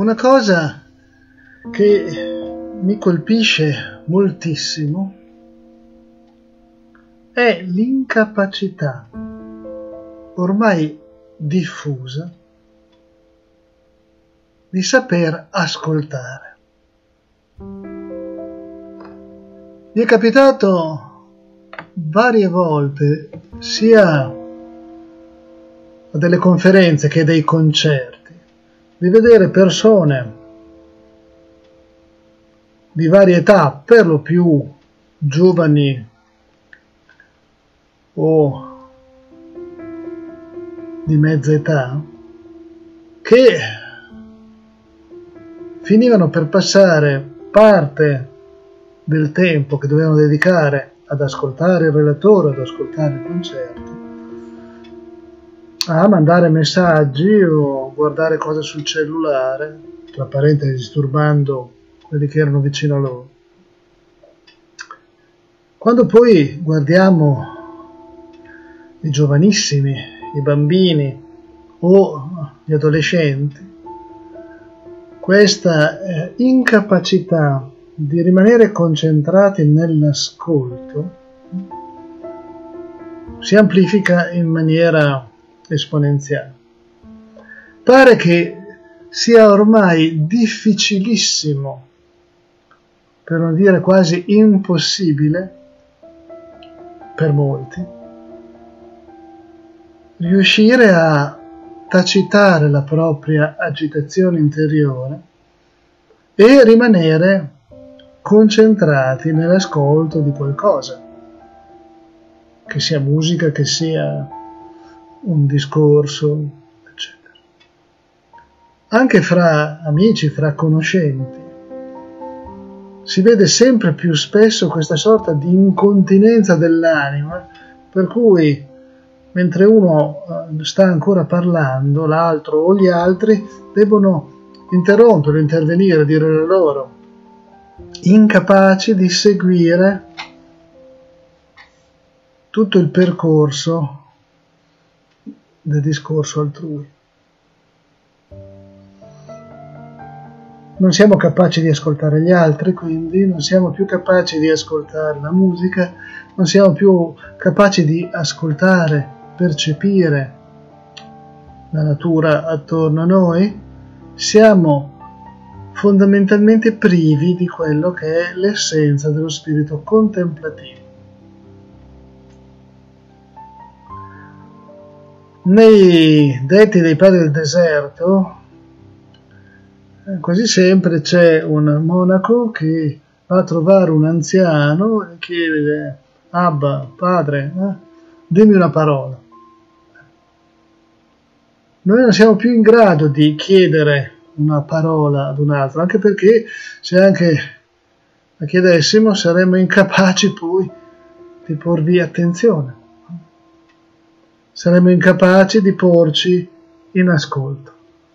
Una cosa che mi colpisce moltissimo è l'incapacità ormai diffusa di saper ascoltare. Mi è capitato varie volte, sia a delle conferenze che a dei concerti, di vedere persone di varie età, per lo più giovani o di mezza età, che finivano per passare parte del tempo che dovevano dedicare ad ascoltare il relatore, ad ascoltare il concerto, a mandare messaggi o guardare cose sul cellulare, tra parentesi disturbando quelli che erano vicino a loro. Quando poi guardiamo i giovanissimi, i bambini o gli adolescenti, questa incapacità di rimanere concentrati nell'ascolto si amplifica in maniera esponenziale. Pare che sia ormai difficilissimo, per non dire quasi impossibile, per molti, riuscire a tacitare la propria agitazione interiore e rimanere concentrati nell'ascolto di qualcosa, che sia musica, che sia un discorso, eccetera. Anche fra amici, fra conoscenti, si vede sempre più spesso questa sorta di incontinenza dell'anima, per cui mentre uno sta ancora parlando, l'altro o gli altri devono interromperlo, intervenire, dire la loro, incapaci di seguire tutto il percorso del discorso altrui. Non siamo capaci di ascoltare gli altri, quindi non siamo più capaci di ascoltare la musica, non siamo più capaci di ascoltare, percepire la natura attorno a noi, siamo fondamentalmente privi di quello che è l'essenza dello spirito contemplativo. Nei detti dei padri del deserto quasi sempre c'è un monaco che va a trovare un anziano e chiede: Abba, padre, dimmi una parola. Noi non siamo più in grado di chiedere una parola ad un altro, anche perché se anche la chiedessimo saremmo incapaci poi di porvi attenzione. Saremmo incapaci di porci in ascolto.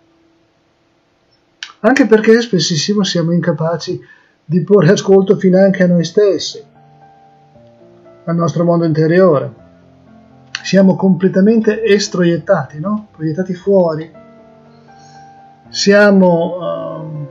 Anche perché spessissimo siamo incapaci di porre ascolto finanche a noi stessi, al nostro mondo interiore. Siamo completamente estroiettati, no? Proiettati fuori. Siamo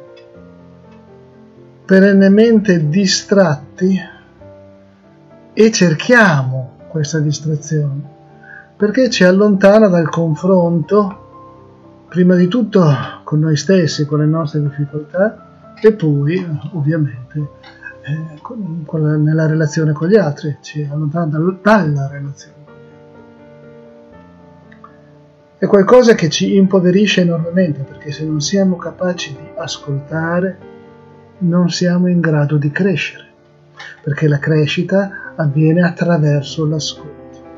perennemente distratti e cerchiamo questa distrazione perché ci allontana dal confronto, prima di tutto con noi stessi, con le nostre difficoltà, e poi ovviamente nella relazione con gli altri, ci allontana dalla relazione. È qualcosa che ci impoverisce enormemente, perché se non siamo capaci di ascoltare, non siamo in grado di crescere, perché la crescita avviene attraverso l'ascolto.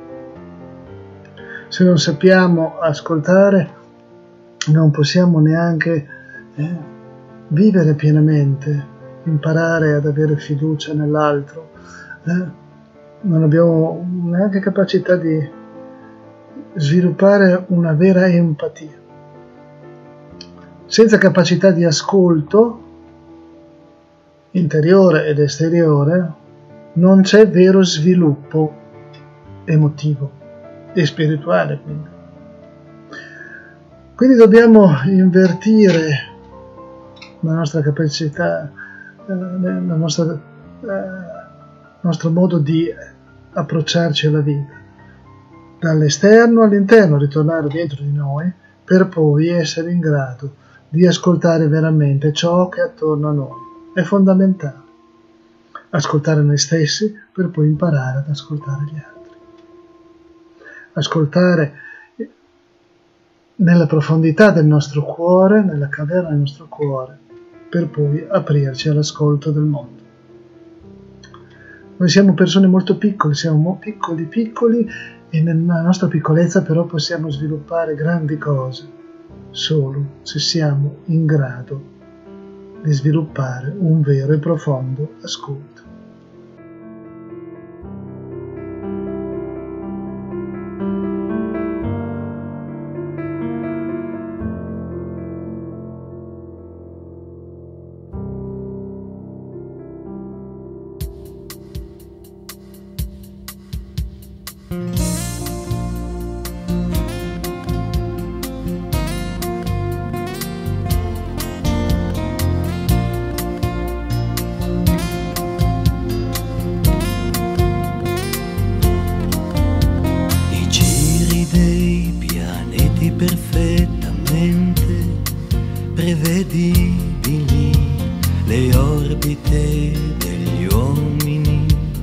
Se non sappiamo ascoltare, non possiamo neanche vivere pienamente, imparare ad avere fiducia nell'altro. Non abbiamo neanche capacità di sviluppare una vera empatia. Senza capacità di ascolto interiore ed esteriore non c'è vero sviluppo emotivo e spirituale. Quindi dobbiamo invertire la nostra capacità, il nostro modo di approcciarci alla vita, dall'esterno all'interno, ritornare dentro di noi per poi essere in grado di ascoltare veramente ciò che è attorno a noi. È fondamentale ascoltare noi stessi per poi imparare ad ascoltare gli altri. Ascoltare nella profondità del nostro cuore, nella caverna del nostro cuore, per poi aprirci all'ascolto del mondo. Noi siamo persone molto piccole, siamo piccoli e nella nostra piccolezza però possiamo sviluppare grandi cose solo se siamo in grado di sviluppare un vero e profondo ascolto. Perfettamente prevedibili le orbite degli uomini,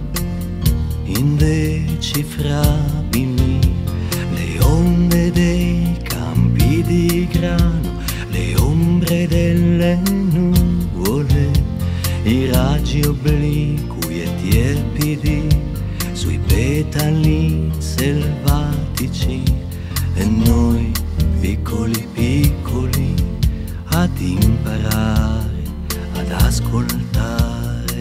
indecifrabili le onde dei campi di grano, le ombre delle nuvole, i raggi obliqui e tiepidi sui petali selvatici, e noi piccoli ad imparare ad ascoltare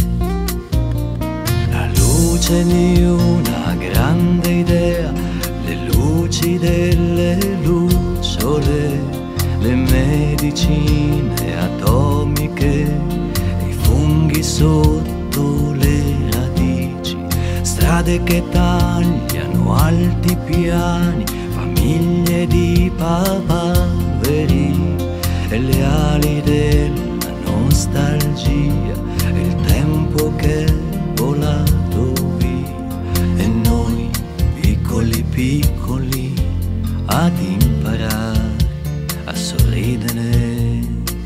la luce di una grande idea, le luci delle lucciole, le medicine atomiche, i funghi sotto le radici, strade che tagliano alti piani, famiglie di papaveri e le ali della nostalgia, e il tempo che è volato via, e noi piccoli ad imparare a sorridere.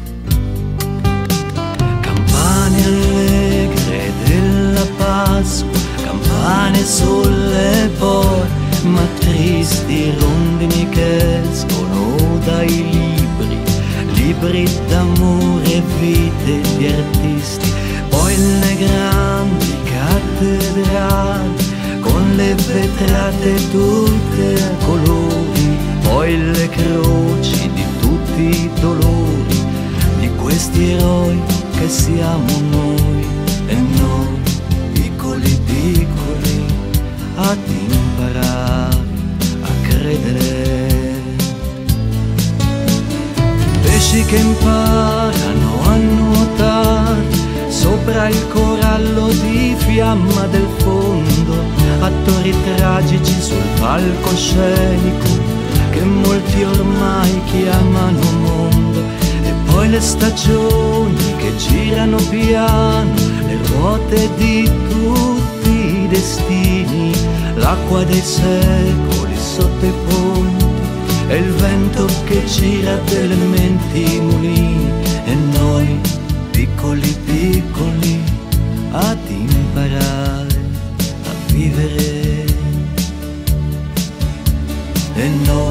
Campane allegre della Pasqua, campane sulle porte, ma tristi rondini che escono dai libri d'amore e vite di artisti, poi le grandi cattedrali con le vetrate tutte a colori, poi le croci di tutti i dolori di questi eroi che siamo noi, e noi piccoli ad imparare a credere. Pesci che imparano a nuotare sopra il corallo di fiamma del fondo, attori tragici sul palcoscenico che molti ormai chiamano mondo, e poi le stagioni che girano piano, le ruote di tutti i destini, l'acqua dei secoli sotto i ponti, e il vento che gira delle menti mulini, e noi piccoli ad imparare a vivere, e noi